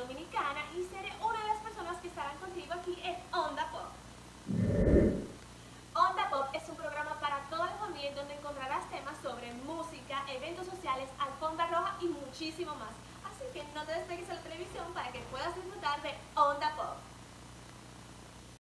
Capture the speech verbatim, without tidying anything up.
Dominicana y seré una de las personas que estarán contigo aquí en Onda Pop. Onda Pop es un programa para toda la familia donde encontrarás temas sobre música, eventos sociales, alfombra roja y muchísimo más. Así que no te despegues a la televisión para que puedas disfrutar de Onda Pop.